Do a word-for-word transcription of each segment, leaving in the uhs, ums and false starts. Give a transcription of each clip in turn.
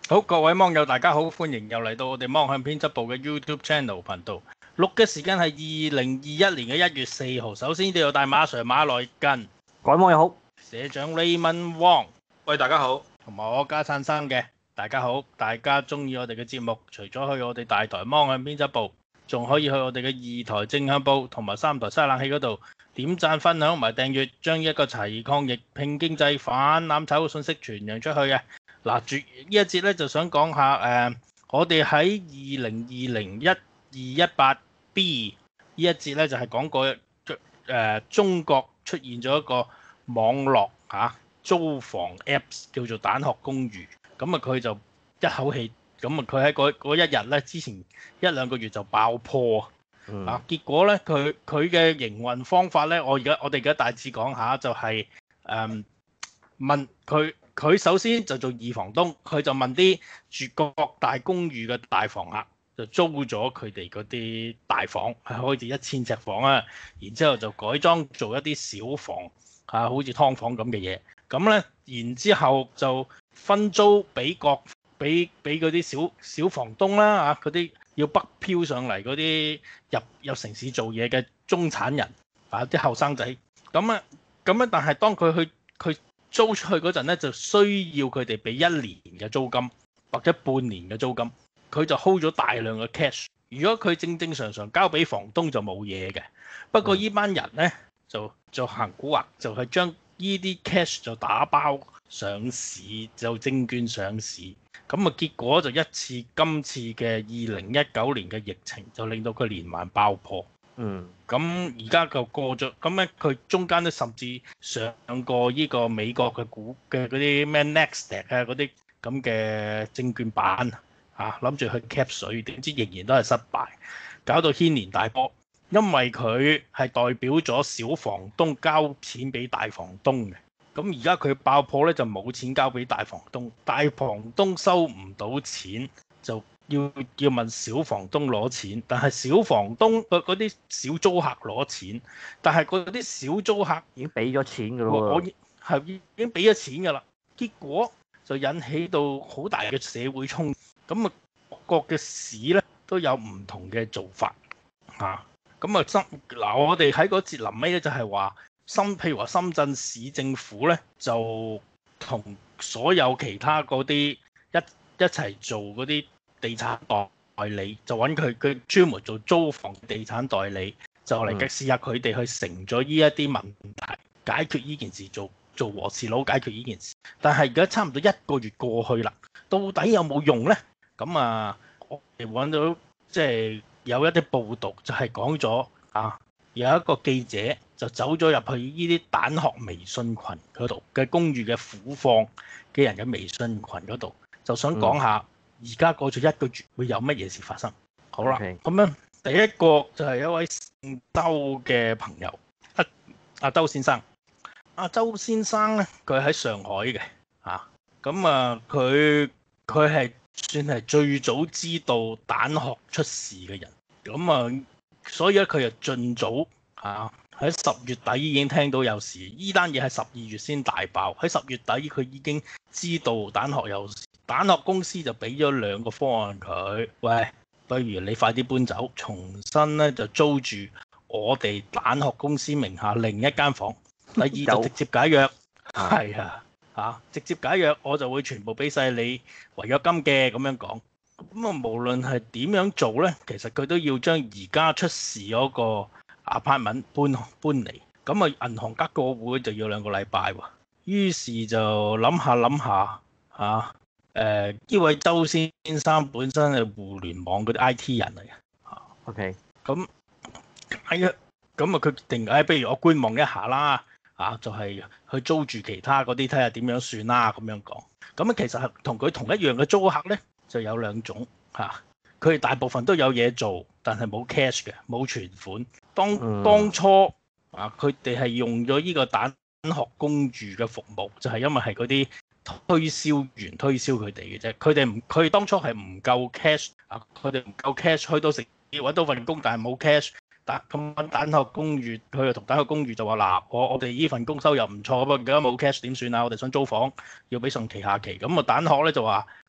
好，各位網友大家好，歡迎又嚟到我哋網向編輯部嘅 YouTube Channel 頻道。錄嘅時間係二零二一年嘅一月四號。首先都有帶馬 Sir 馬來根， 各位網友好， 社長 Raymond Wong， 喂，大家好， 同埋我家燦生嘅，大家好。大家中意我哋嘅節目，除咗去我哋大台網向編輯部，仲可以去我哋嘅二台正向報同埋三台西冷氣嗰度點讚、分享同埋訂閱，將一個齊抗疫、拼經濟、反攬炒嘅信息傳揚出去嘅。嗱，住呢一節咧就想講下誒、呃，我哋喺二零二零一二一八 B 呢一節咧就係、是、講過誒、呃、中國出現咗一個網絡嚇、啊、租房 Apps 叫做蛋殼公寓，咁啊佢就一口氣，咁啊佢喺嗰一日咧之前一兩個月就爆破、嗯、啊，結果咧佢佢嘅營運方法咧，我而家我哋而家大致講下就係、是、誒、嗯、問佢。佢首先就做二房東，佢就問啲住各大公寓嘅大房客，就租咗佢哋嗰啲大房，係開至一千尺房啊，然之後就改裝做一啲小房，嚇好似劏房咁嘅嘢。咁咧，然之後就分租俾各俾俾嗰啲小小房東啦，嚇嗰啲要北漂上嚟嗰啲入入城市做嘢嘅中產人，啊啲後生仔。咁啊咁啊，但係當佢去佢。租出去嗰陣咧，就需要佢哋俾一年嘅租金或者半年嘅租金，佢就 hold 咗大量嘅 cash。如果佢正正常常交俾房東就冇嘢嘅，不過呢班人咧就就行蠱惑，就係將呢啲 cash 就打包上市，就證券上市。咁啊結果就一次今次嘅二零一九年嘅疫情就令到佢連環爆破。 嗯， 咁而家就過咗，咁咧佢中間都甚至上過呢個美國嘅股嘅嗰啲咩 Nasdaq 啊嗰啲咁嘅證券板啊，諗住去 cap 水，點知仍然都係失敗，搞到牽連大波。因為佢係代表咗小房東交錢俾大房東嘅，咁而家佢爆破咧就冇錢交俾大房東，大房東收唔到錢就。要要問小房東攞錢，但係小房東嗰啲小租客攞錢，但係嗰啲小租客已經俾咗錢㗎咯。 我係已經俾咗錢㗎啦，結果就引起到好大嘅社會衝擊。咁啊，各國嘅市咧都有唔同嘅做法嚇。咁啊，深嗱，我哋喺嗰節臨尾咧就係話深，譬如話深圳市政府咧就同所有其他嗰啲一一齊做嗰啲。地產代理就揾佢，佢專門做租房地產代理，就嚟嘅試下佢哋去成咗呢一啲問題，解決呢件事，做做和事佬解決呢件事。但係而家差唔多一個月過去啦，到底有冇用呢？咁啊，我哋揾到即係有一啲報道就係講咗啊，有一個記者就走咗入去呢啲蛋殼微信群嗰度嘅公寓嘅苦況嘅人嘅微信群嗰度，就想講下。嗯而家過咗一個月會有乜嘢事發生？好啦，咁、okay. 樣第一個就係一位姓周嘅朋友，阿、啊、阿周先生。阿、啊、周先生咧，佢喺上海嘅，嚇咁啊，佢佢係算係最早知道蛋殼出事嘅人，咁啊，所以咧佢又盡早嚇喺十月底已經聽到有事，依單嘢係十二月先大爆，喺十月底佢已經知道蛋殼有事。蛋殼公司就俾咗兩個方案佢，喂，不如你快啲搬走，重新咧就租住我哋蛋殼公司名下另一間房。第二就直接解約，係啊，嚇直接解約，我就會全部俾晒你違約金嘅咁樣講。咁啊，無論係點樣做咧，其實佢都要將而家出事嗰個 apartment 搬搬離。咁啊，銀行家個會就要兩個禮拜喎。於是就諗下諗下嚇。誒、呃、呢位周先生本身係互聯網嗰啲 I T 人嚟嘅，嚇 ，OK，咁係啊，咁啊佢決定誒，不如我觀望一下啦，啊，就係、是、去租住其他嗰啲睇下點樣算啦，咁樣講。咁啊其實係同佢同一樣嘅租客咧，就有兩種嚇，佢哋大部分都有嘢做，但係冇 cash 嘅，冇存款。當當初啊，佢哋係用咗呢個蛋殼公寓嘅服務，就係、是、因為係嗰啲。推銷員推銷佢哋嘅啫，佢哋唔佢當初係唔夠 cash 啊，佢哋唔夠 cash 去到食揾到份工，但係冇 cash。但咁揾蛋殼公寓，佢又同蛋殼公寓就話嗱，我我哋呢份工收入唔錯，不過而家冇 cash 點算啊？我哋想租房，要俾上期下期。咁啊蛋殼咧就話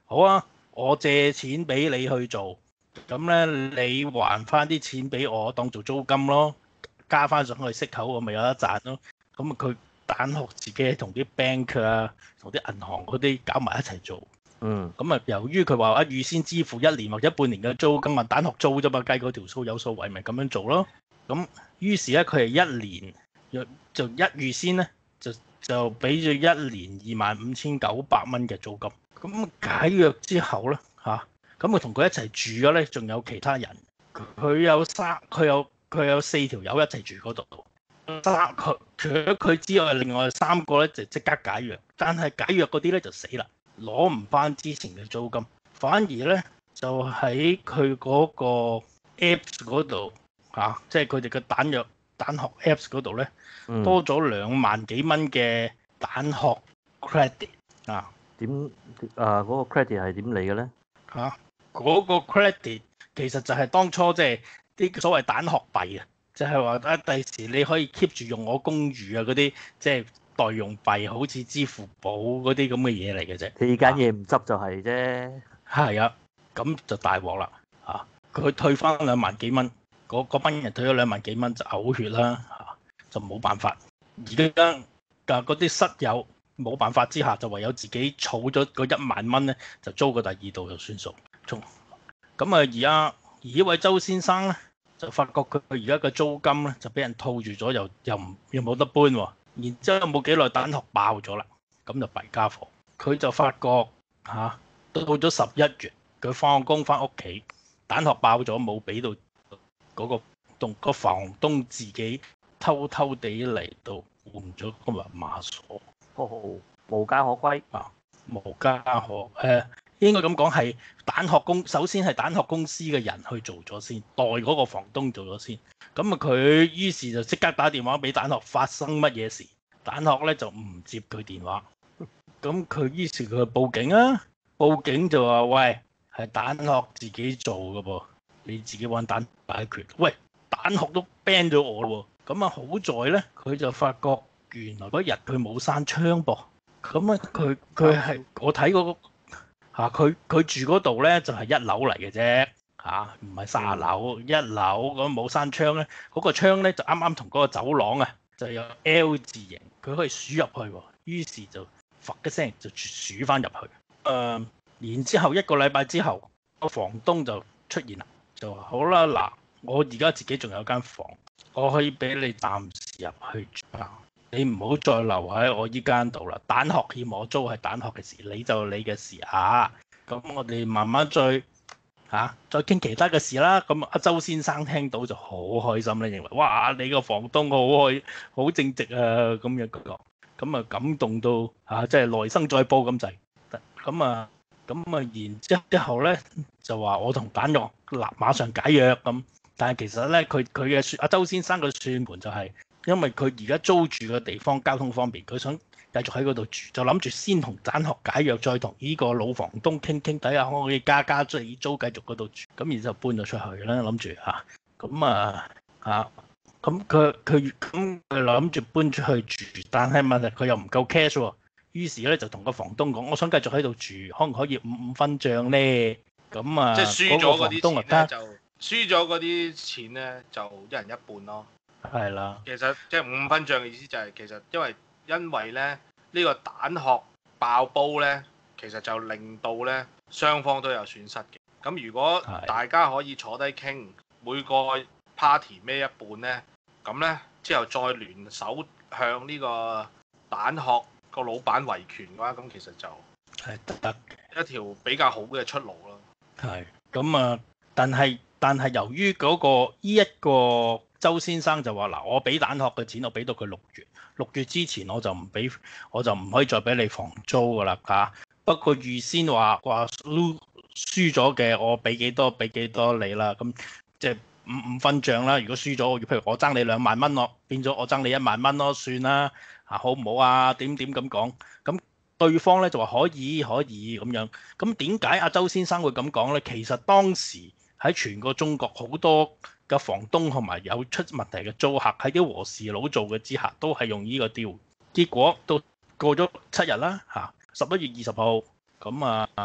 好啊，我借錢俾你去做，咁咧你還翻啲錢俾我當做租金咯，加翻上去息口，我咪有得賺咯。咁啊佢蛋殼自己同啲 bank 啊，同啲銀行嗰啲搞埋一齊做。 嗯， 咁啊，由於佢話啊預先支付一年或者半年嘅租金啊，蛋殼租啫嘛，計嗰條數有數為咪咁樣做咯。咁於是咧，佢係一年就一預先咧就就俾咗一年二萬五千九百蚊嘅租金。咁解約之後咧嚇，咁佢同佢一齊住嘅咧，仲有其他人。佢有三，佢有佢有四條友一齊住嗰度。三佢除咗佢之外，另外三個咧就即刻解約，但係解約嗰啲咧就死啦。攞唔翻之前嘅租金，反而咧就喺佢嗰個 Apps 嗰度嚇，即係佢哋嘅蛋殼蛋殼 Apps 嗰度咧， 嗯、 多咗兩萬幾蚊嘅蛋殼 credit 啊！ 點啊？嗰、嗰個 credit 係點嚟嘅咧？ 嚇、啊，嗰、嗰個 credit 其實就係當初即係啲所謂蛋殼幣啊，就係話啊，第時你可以 keep 住用我公寓啊嗰啲即係代用幣，好似支付寶嗰啲咁嘅嘢嚟嘅啫。 你間嘢唔執就係啫。 係啊，咁就大鑊啦嚇！佢退翻兩萬幾蚊，嗰嗰班人退咗兩萬幾蚊就嘔血啦嚇，就冇辦法。而家㗎嗰啲室友冇辦法之下，就唯有自己儲咗嗰一萬蚊咧，就租個第二度就算數。從咁啊，而家而呢位周先生咧，就發覺佢而家嘅租金咧就俾人套住咗，又又唔又冇得搬喎。然之後冇幾耐，蛋殼爆咗啦，咁就弊家伙。佢就發覺嚇、啊，到咗十一月，佢放工翻屋企，蛋殼爆咗，冇俾到嗰個同個房東自己偷偷地嚟到換咗個密碼鎖。 哦，無家可歸啊，無家可誒、呃，應該咁講係蛋殼公，首先係蛋殼公司嘅人去做咗先，代嗰個房東做咗先。咁啊，佢於是就即刻打電話俾蛋殼，發生乜嘢事？蛋殼咧就唔接佢電話。咁佢於是佢報警啊，報警就話：喂，係蛋殼自己做嘅噃，你自己揾蛋解決。喂，蛋殼都 ban 咗我咯喎。咁啊，好在咧，佢就發覺原來嗰日佢冇閂窗噃。咁啊，佢佢係我睇嗰個嚇，佢佢住嗰度咧就係一樓嚟嘅啫嚇，唔係卅樓，一樓咁冇閂窗咧，嗰個窗咧就啱啱同嗰個走廊啊就有 L 字形，佢可以鼠入去喎。於是就發一聲就鼠翻入去。誒、呃，然之後一個禮拜之後，個房東就出現啦，就話好啦，嗱，我而家自己仲有間房，我可以俾你暫時入去住啊。你唔好再留喺我依間度啦，蛋殼欠我租係蛋殼嘅事，你就你嘅事啊。咁我哋慢慢再嚇、啊、再傾其他嘅事啦。咁阿周先生聽到就好開心咧，認為哇你個房東好開好正直啊咁樣講，咁啊感動到嚇即係來生再報咁滯。咁啊咁啊然之之後咧就話我同蛋殼立馬上解約咁，但係其實咧佢佢嘅阿周先生嘅算盤就係、是。因為佢而家租住嘅地方交通方便，佢想繼續喺嗰度住，就諗住先同蛋殼解約，再同呢個老房東傾傾睇下可唔可以加加租租繼續嗰度住，咁然之後搬咗出去啦，諗住嚇，咁啊嚇，咁佢佢咁佢諗住搬出去住，但係問題佢又唔夠 cash 喎，於是咧就同個房東講，我想繼續喺度住，可唔可以五五分帳咧？咁啊， 即係輸咗嗰啲錢咧就輸咗嗰啲錢咧就一人一半咯。 係啦， 其實即係五五分帳嘅意思就係、是、其實因為因為咧呢、呢個蛋殼爆煲咧，其實就令到咧雙方都有損失嘅。咁如果大家可以坐低傾，每個 party 孭一半咧，咁咧之後再聯手向呢個蛋殼個老闆維權嘅話，咁其實就係得一條比較好嘅出路咯。 係咁啊，但係但係由於嗰、嗰個依一、呢個。周先生就話：嗱，我俾蛋殼嘅錢，我俾到佢六月，六月之前我就唔俾，我就唔可以再俾你房租噶啦嚇。不過預先話話輸輸咗嘅，我俾幾多俾幾多你啦。咁即係五五分帳啦。如果輸咗，譬如我爭你兩萬蚊咯，變咗我爭你一萬蚊咯，算啦嚇，好唔好啊？點點咁講，咁對方咧就話可以可以咁樣。咁點解阿周先生會咁講咧？其實當時喺全個中國好多嘅房東同埋有出問題嘅租客喺啲和事佬做嘅之下，都係用呢個調。結果到過咗七日啦嚇，十一月二十號咁啊，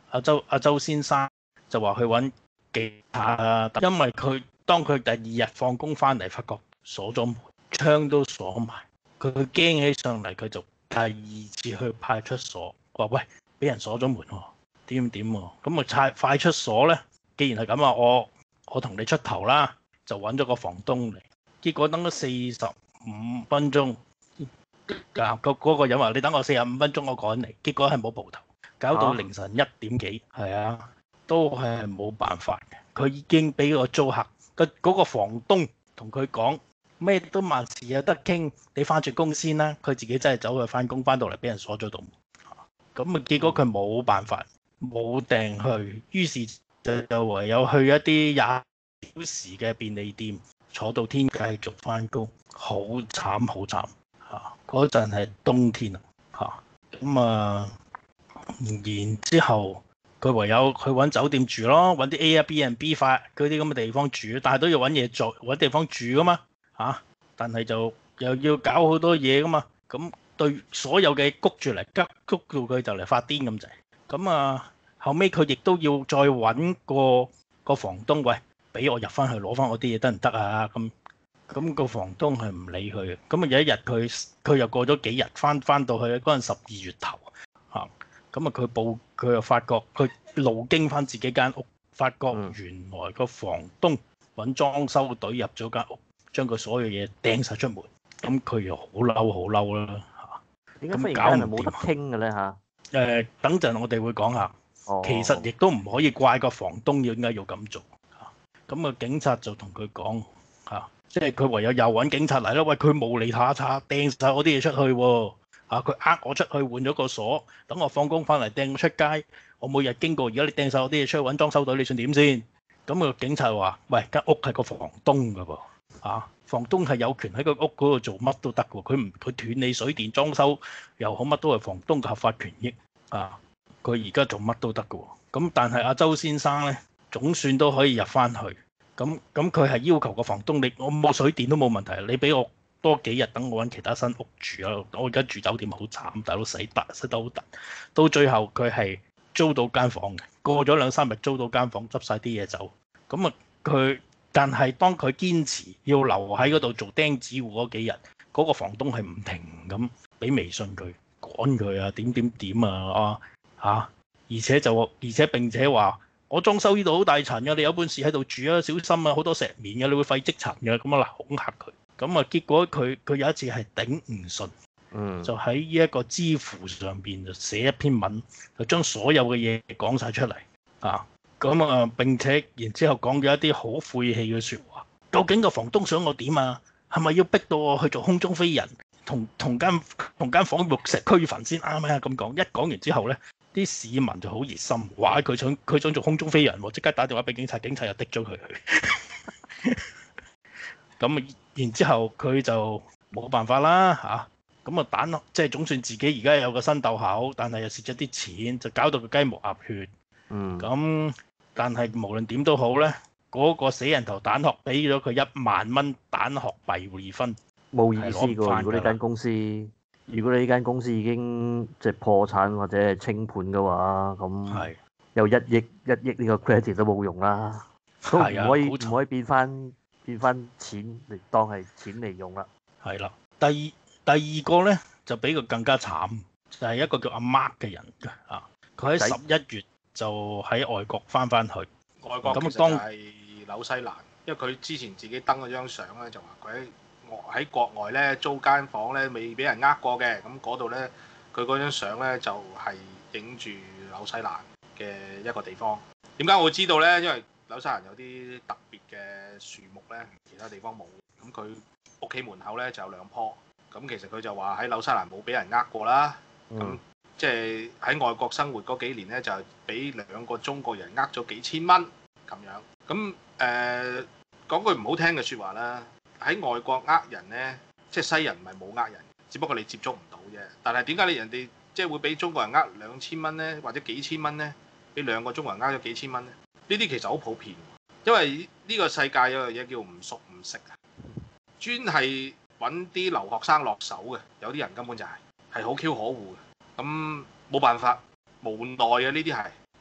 阿周阿周先生就話去揾警察啊，因為佢當佢第二日放工翻嚟，發覺鎖咗門，窗都鎖埋，佢驚起上嚟，佢就第二次去派出所，話喂，俾人鎖咗門喎，點點喎，咁啊派派出所咧，既然係咁啊，我我同你出頭啦，就揾咗個房東嚟，結果等咗四十五分鐘，啊嗰嗰個人話你等我四十五分鐘，我趕嚟，結果係冇蒲頭。搞到凌晨一點幾，係啊，都係冇辦法嘅。佢已經俾個租客，個嗰個房東同佢講咩都萬事有得傾，你翻住工先啦。佢自己真係走去翻工，翻到嚟俾人鎖咗度。咁啊，結果佢冇辦法，冇訂去，於是就就唯有去一啲廿小時嘅便利店，坐到天繼續翻工，好慘好慘嚇！嗰陣係冬天啊嚇，咁啊〜然之後，佢唯有去揾酒店住咯，揾啲 Airbnb 法嗰啲咁嘅地方住，但係都要揾嘢做，揾地方住噶嘛嚇、啊。但係就又要搞好多嘢噶嘛，咁對所有嘅谷住嚟，急谷到佢就嚟發癲咁滯。咁啊，後尾佢亦都要再揾個個房東，喂，俾我入翻去攞翻我啲嘢得唔得啊？咁咁個房東係唔理佢嘅。咁啊有一日佢佢又過咗幾日，翻翻到去嗰陣十二月頭嚇。啊咁啊！佢報佢又發覺佢路經翻自己間屋，發覺原來個房東揾裝修隊入咗間屋，將佢所有嘢掟晒出門。咁佢又好嬲，好嬲啦嚇！ 點解忽然間係冇得傾嘅咧嚇？ 誒，等陣我哋會講下。 哦、 其實亦都唔可以怪個房東要點解要咁做嚇。咁啊，警察就同佢講嚇，即係佢唯有又揾警察嚟啦。喂，佢冇理下叉，掟晒我啲嘢出去喎。啊！佢呃我出去換咗個鎖，等我放工翻嚟掟我出街。我每日經過，而家你掟晒我啲嘢出去揾裝修隊，你算點先？咁個警察話：喂，間屋係個房東㗎噃，啊，房東係有權喺個屋嗰度做乜都得㗎。佢唔佢斷你水電裝修又好，乜都係房東嘅合法權益。啊，佢而家做乜都得㗎。咁但係阿周先生咧，總算都可以入翻去。咁咁佢係要求個房東，你我冇水電都冇問題，你俾我多幾日等我揾其他新屋住啊！我而家住酒店好慘，大佬洗得洗得好突，到最後佢係租到間房嘅，過咗兩三日租到間房，執晒啲嘢走。咁啊佢，但係當佢堅持要留喺嗰度做釘子戶嗰幾日，嗰個房東係唔停咁俾微信佢趕佢啊，點點點啊啊嚇！而且就而且並且話我裝修呢度好大塵嘅，你有本事喺度住啊，小心啊，好多石棉嘅，你會廢積塵嘅，咁啊嗱恐嚇佢。咁啊，結果佢佢有一次係頂唔順， 嗯， 就喺呢一個知乎上邊就寫一篇文，就將所有嘅嘢講晒出嚟啊！咁啊，並且然之後講咗一啲好晦氣嘅説話。究竟個房東想我點啊？係咪要逼到我去做空中飛人，同同間同間房玉石俱焚先啱啊？咁講一講完之後咧，啲市民就好熱心，話佢想佢想做空中飛人喎，即刻打電話俾警察，警察又滴咗佢去。咁啊，然之後佢就冇辦法啦嚇，咁啊蛋即係總算自己而家有個新竇口，但係又蝕咗啲錢，就搞到佢雞毛鴨血。 嗯。 咁但係無論點都好咧，嗰、那個死人頭蛋殼俾咗佢一萬蚊蛋殼幣回分， 冇意思㗎。如果呢間公司，如果你呢間公司已經即係破產或者係清盤嘅話，咁有一億一億呢個 credit 都冇用啦，都唔可以唔可以變翻。變翻錢嚟當係錢嚟用啦。係啦，第二第二個咧就比佢更加慘，就係、是、一個叫阿 Mark 嘅人啊。佢喺十一月就喺外國翻翻去。 外國其實就係紐西蘭，因為佢之前自己登嗰張相咧，就話佢喺外喺國外咧租間房咧未俾人呃過嘅。咁嗰度咧，佢嗰張相咧就係影住紐西蘭嘅一個地方。點解我會知道咧？因為紐西蘭有啲特別嘅樹木咧，其他地方冇。咁佢屋企門口咧就有兩棵。咁其實佢就話喺紐西蘭冇俾人呃過啦。咁、嗯、即係喺外國生活嗰幾年咧，就係俾兩個中國人呃咗幾千蚊咁樣。咁誒講句唔好聽嘅説話啦，喺外國呃人咧，即係西人唔係冇呃人，只不過你接觸唔到啫。但係點解你人哋即係會俾中國人呃兩千蚊咧，或者幾千蚊咧？俾兩個中國人呃咗幾千蚊咧？呢啲其實好普遍，因為呢個世界有樣嘢叫唔熟唔識啊，專係揾啲留學生落手嘅，有啲人根本就係係好 Q 可惡嘅，咁冇辦法，無奈嘅呢啲係，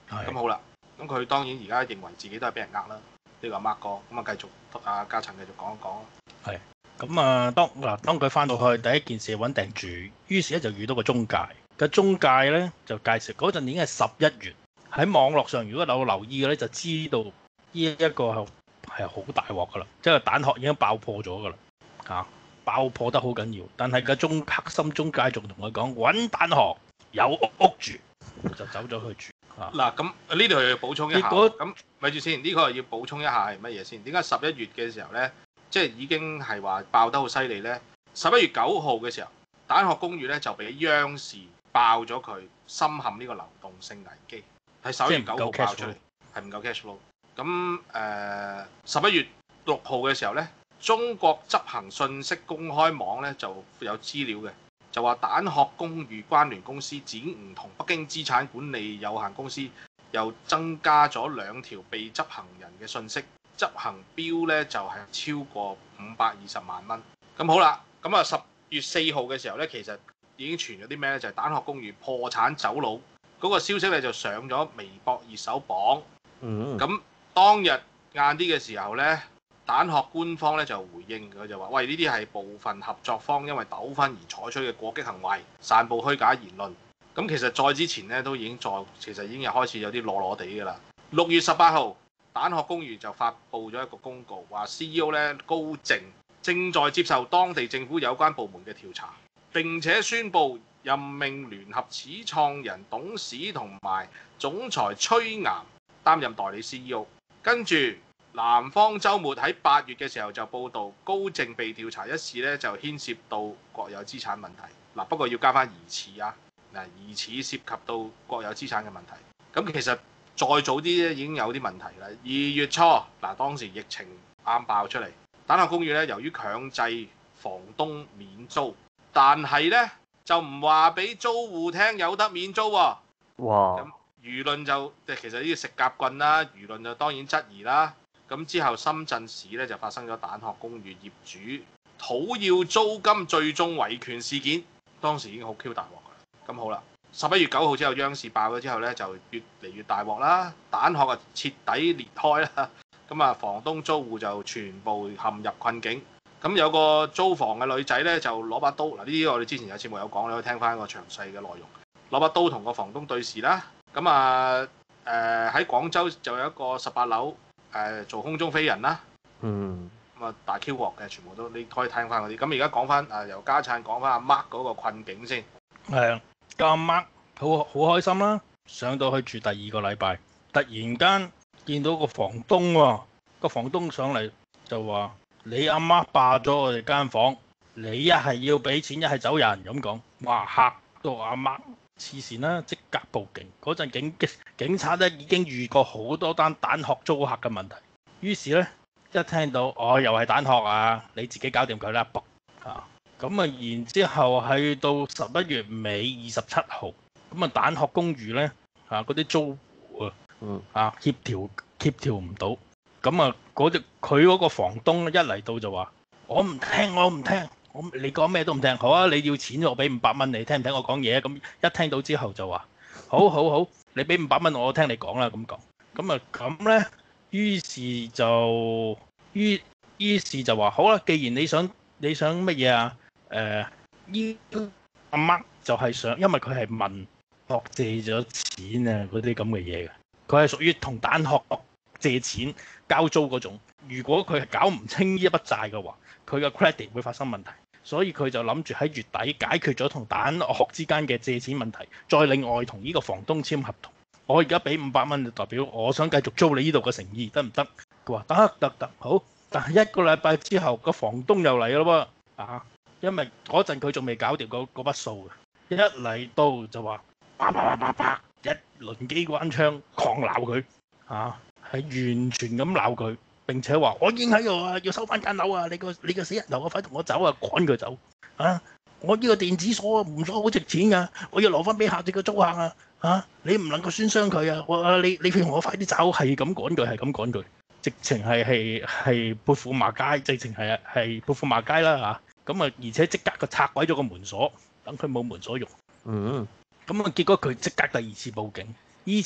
咁好啦，咁佢當然而家認為自己都係俾人呃啦。呢個阿 Mark 哥，咁啊繼續阿嘉陳繼續講一講。 係。咁啊，當嗱當佢翻到去第一件事揾訂住，於是咧就遇到個中介。個中介咧就介紹嗰陣已經係十一月，喺網絡上如果有留意嘅咧，就知道呢一個係係好大鑊噶啦，即係蛋殼已經爆破咗噶啦嚇，爆破得好緊要。但係個中黑心中介仲同佢講揾蛋殼有屋屋住，就走咗去住。 嗱，咁呢度要補充一下，咁咪住先，呢、這個要補充一下係乜嘢先？點解十一月嘅時候咧，即係已經係話爆得好犀利咧？十一月九號嘅時候，蛋殼公寓咧就俾央視爆咗佢深陷呢個流動性危機，係十一月九號爆出嚟，係唔夠 cash flow。咁誒十一月六號嘅時候咧，中國執行信息公開網咧就有資料嘅。就話蛋殼公寓關聯公司展吾同北京資產管理有限公司又增加咗兩條被執行人嘅信息，執行標咧就係超過五百二十萬蚊。咁好啦，咁啊十月四號嘅時候咧，其實已經傳咗啲咩咧？就係蛋殼公寓破產走佬嗰個消息咧，就上咗微博熱搜榜。 嗯。 咁當日晏啲嘅時候咧，蛋殼官方咧就回應佢就話：喂，呢啲係部分合作方因為糾紛而採取嘅過激行為，散佈虛假言論。咁其實再之前咧都已經再其實已經有開始有啲裸裸地㗎啦。六月十八號，蛋殼公寓就發布咗一個公告，話 C E O 咧高正正在接受當地政府有關部門嘅調查，並且宣布任命聯合始創人、董事同埋總裁崔岩擔任代理 C E O。跟住南方週末喺八月嘅時候就報導，高正被調查一事咧就牽涉到國有資產問題。嗱，不過要加翻疑似啊，嗱，疑似涉及到國有資產嘅問題。咁其實再早啲咧已經有啲問題啦。二月初嗱，當時疫情啱爆出嚟，蛋殼公寓咧由於強制房東免租，但係咧就唔話俾租戶聽有得免租喎。 哇！ 咁輿論就即係其實呢個食夾棍啦，輿論就當然質疑啦。咁之後深圳市咧就發生咗蛋殼公寓業主討要租金最終維權事件，當時已經好 Q 大鑊㗎。咁好啦，十一月九號之後央視爆咗之後咧，就越嚟越大鑊啦，蛋殼啊徹底裂開啦。咁啊，房東租戶就全部陷入困境。咁有個租房嘅女仔咧就攞把刀，嗱，呢啲我哋之前有節目有講，你可以聽翻個詳細嘅內容。攞把刀同個房東對視啦。咁啊誒喺廣州就有一個十八樓。誒做空中飛人啦， 嗯， 咁啊大 Q 鑊嘅，全部都你可以聽翻嗰啲。咁而家講翻誒由家燦講翻阿 Mark 嗰個困境先。 係啊，阿 Mark 好好開心啦，上到去住第二個禮拜，突然間見到個房東喎，個房東上嚟就話：你阿媽霸咗我哋間房，你一係要俾錢，一係走人咁講。哇，嚇到阿 Mark 黐線啦，即刻報警。嗰陣警警察咧已經遇過好多單蛋殼租客嘅問題，於是咧一聽到哦又係蛋殼啊，你自己搞掂佢啦，卜啊！咁啊，然之後去到十一月尾二十七號，咁啊蛋殼公寓咧啊嗰啲租戶啊，嗯啊協調協調唔到，咁啊嗰隻佢嗰個房東一嚟到就話：我唔聽，我唔聽。我你講咩都唔聽，好啊！你要錢我俾五百蚊你，聽唔聽我講嘢？咁一聽到之後就話：好好好，你俾五百蚊我，我聽你講啦。咁講，咁啊咁咧，於是就於於是就話：好啦，既然你想你想乜嘢啊？誒，依阿 Mark 就係想，因為佢係問學借咗錢啊嗰啲咁嘅嘢嘅，佢係屬於同蛋殼借錢交租嗰種。如果佢係搞唔清呢一筆債嘅話，佢嘅 credit 會發生問題。所以佢就諗住喺月底解決咗同蛋殼之間嘅借錢問題，再另外同呢個房東簽合同。我而家俾五百蚊就代表我想繼續租你呢度嘅誠意，得唔得？佢話得得得，好。但係一個禮拜之後，個房東又嚟咯喎，啊，因為嗰陣佢仲未搞掂嗰嗰筆數嘅，一嚟到就話啪啪啪啪啪，一輪機關槍狂鬧佢，啊，係完全咁鬧佢。並且話我已經喺度啊，要收翻間樓啊！你個你個死人頭，我快同我走啊，趕佢走啊！我呢個電子鎖唔鎖好值錢㗎，我要攞翻俾下隻個租客啊！啊，你唔能夠損傷佢啊！我你你同我快啲走，係咁趕佢，係咁趕佢，直情係係係潑婦罵街，直情係係潑婦罵街啦嚇！咁啊，而且即刻佢拆毀咗個門鎖，等佢冇門鎖用。嗯。咁啊，結果佢即刻第二次報警，呢次咧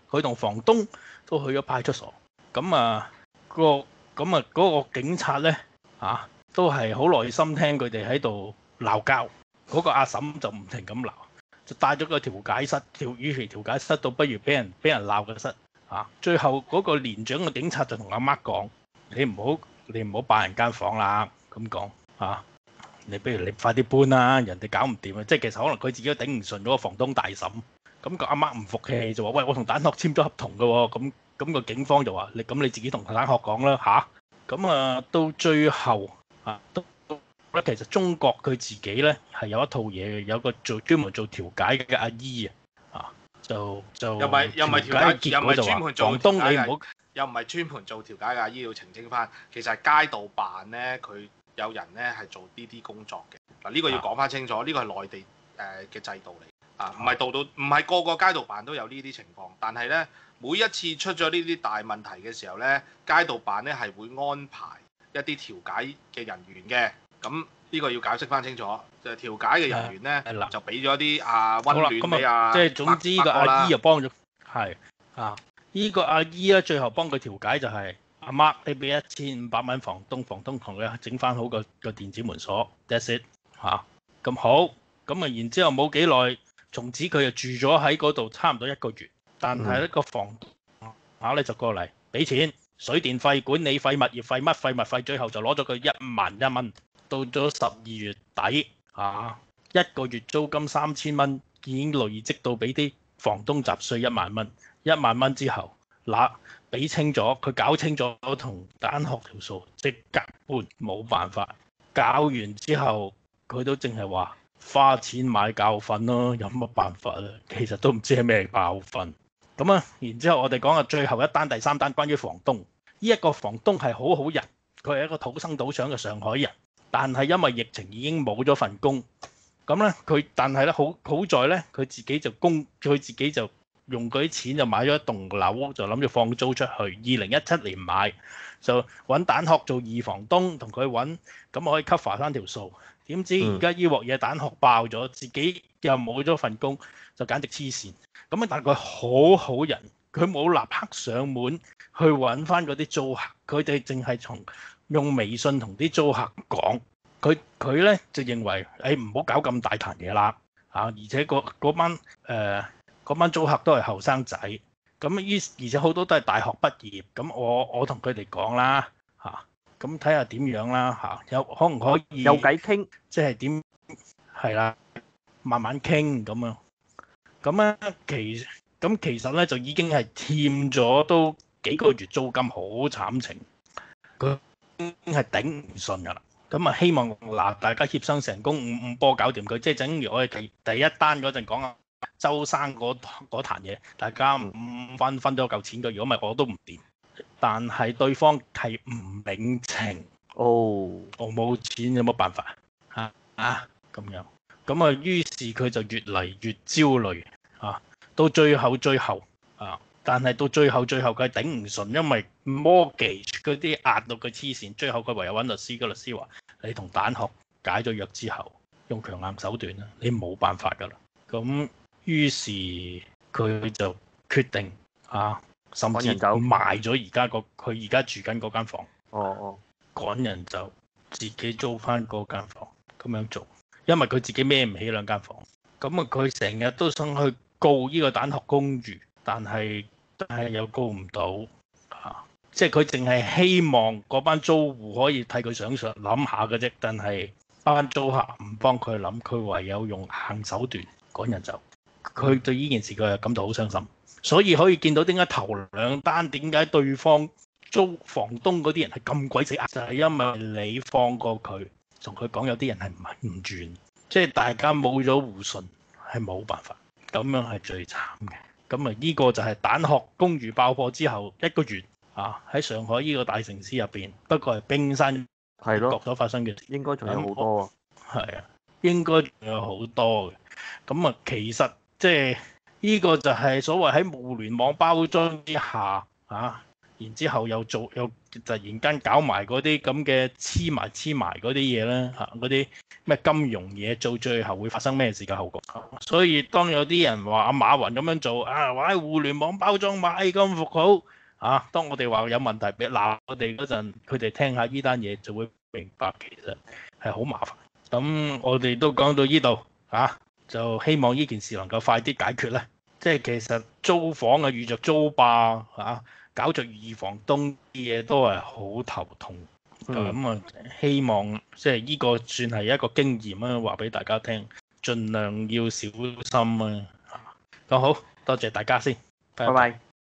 佢同房東都去咗派出所。咁啊，個咁啊嗰個警察咧啊，都係好耐心聽佢哋喺度鬧交。嗰個阿嬸就唔停咁鬧，就帶咗個調解室，調與其調解室到不如俾人俾人鬧嘅室啊。最後嗰個年長嘅警察就同阿媽講：你唔好你唔好霸人間房啦，咁講啊。你不如你快啲搬啦，人哋搞唔掂啊！即係其實可能佢自己都頂唔順嗰個房東大嬸。咁個阿媽唔服氣就話：喂，我同蛋殼簽咗合同嘅喎。咁咁個警方就話：你咁你自己同蛋殼講啦吓。咁啊到最後啊都咧，其實中國佢自己咧係有一套嘢嘅，有個做專門做調解嘅阿姨啊，就就又唔係又唔係調解，又唔係專門做房東你唔好， 又唔係專門做調解嘅阿姨要澄清翻，其實係街道辦咧佢。有人咧係做呢啲工作嘅，嗱、這、呢個要講翻清楚，呢、這個係內地誒嘅制度嚟，啊唔係度度唔係個個街道辦都有呢啲情況，但係咧每一次出咗呢啲大問題嘅時候咧，街道辦咧係會安排一啲調解嘅人員嘅，咁呢個要解釋翻清楚，就係、是、調解嘅人員咧就俾咗啲啊溫暖俾啊， 即係總之個阿姨又幫咗，係啊，呢、這個阿姨咧最後幫佢調解就係、是。阿媽，你俾一千五百蚊房東，房東同佢整翻好個個電子門鎖 ，that's it 嚇，咁好，咁啊然之後冇幾耐，從此佢就住咗喺嗰度差唔多一個月，但係呢個房嚇咧就過嚟俾錢，水電費、管理費、物業費、乜費物費，最後就攞咗佢一萬一蚊，到咗十二月底嚇，一個月租金三千蚊，已經累積到俾啲房東雜稅一萬蚊，一萬蚊之後嗱。俾清咗，佢搞清咗同蛋殼條數，即刻搬，冇辦法。搞完之後，佢都淨係話花錢買教訓咯，有乜辦法啊？其實都唔知係咩教訓。咁啊，然之後我哋講下最後一單、第三單關於房東。呢一個房東係好好人，佢係一個土生土長嘅上海人，但係因為疫情已經冇咗份工。咁咧，佢但係咧好好在咧，佢自己就供，佢自己就。用嗰啲錢就買咗一棟樓，就諗住放租出去。二零一七年買，就揾蛋殼做二房東，同佢揾，咁可以 cover 翻條數。點知而家依鑊嘢蛋殼爆咗，自己又冇咗份工，就簡直黐線。咁啊，但係佢好好人，佢冇立刻上門去揾翻嗰啲租客，佢哋淨係從用微信同啲租客講。佢佢咧就認為，誒唔好搞咁大壇嘢啦嚇，而且嗰班誒。呃嗰班租客都係後生仔，咁於而且好多都係大學畢業，咁我我同佢哋講啦嚇，咁睇下點樣啦嚇，有可唔可以有偈傾， 即係點係啦，慢慢傾咁樣，咁咧其咁其實咧就已經係欠咗都幾個月租金，好慘情，佢已經係頂唔順噶啦，咁啊希望嗱大家協商成功，五五波搞掂佢，即係正如我哋第第一單嗰陣講啊。周生嗰嗰壇嘢，大家唔分分咗嚿錢嘅，如果唔係我都唔掂。但係對方係唔領情， 哦， 我冇錢有乜辦法啊啊咁樣，咁啊於是佢就越嚟越焦慮啊，到最後最後啊，但係到最後最後佢係頂唔順，因為 mortgage 嗰啲壓到佢黐線，最後佢唯有揾律師，個律師話：你同蛋殼解咗約之後，用強硬手段啦，你冇辦法㗎啦。咁於是佢就決定啊，甚至賣咗而家個佢而家住緊嗰間房。 哦哦， 趕人走，自己租翻嗰間房咁樣做，因為佢自己孭唔起兩間房。咁啊，佢成日都想去告呢個蛋殼公寓，但係但係又告唔到啊！即係佢淨係希望嗰班租戶可以替佢想想諗下嘅啫，但係班租客唔幫佢諗，佢唯有用硬手段趕人走。佢對呢件事佢係感到好傷心，所以可以見到點解頭兩單點解對方租房東嗰啲人係咁鬼死壓，就係因為你放過佢，同佢講有啲人係唔唔轉，即係大家冇咗互信係冇辦法，咁樣係最慘嘅。咁啊呢個就係蛋殼公寓爆破之後一個月啊，喺上海呢個大城市入邊，不過係冰山係咯所發生嘅， 應該仲有好多啊， 係啊，應該仲有好多嘅。咁啊其實即係呢個就係所謂喺互聯網包裝之下啊， 然之後又做又突然間搞埋嗰啲咁嘅黐埋黐埋嗰啲嘢咧嚇，嗰啲咩金融嘢，做最後會發生咩事嘅後果？所以當有啲人話阿馬雲咁樣做啊，話喺互聯網包裝買金服好啊，當我哋話有問題俾鬧我哋嗰陣，佢哋聽下呢單嘢就會明白其實係好麻煩。咁我哋都講到呢度啊，就希望呢件事能夠快啲解決啦。即係其實租房啊，遇着租霸啊，搞着二房東啲嘢都係好頭痛。咁啊、嗯，希望即係呢個算係一個經驗啊，話俾大家聽，盡量要小心啊。咁好多謝大家先，拜拜。拜拜。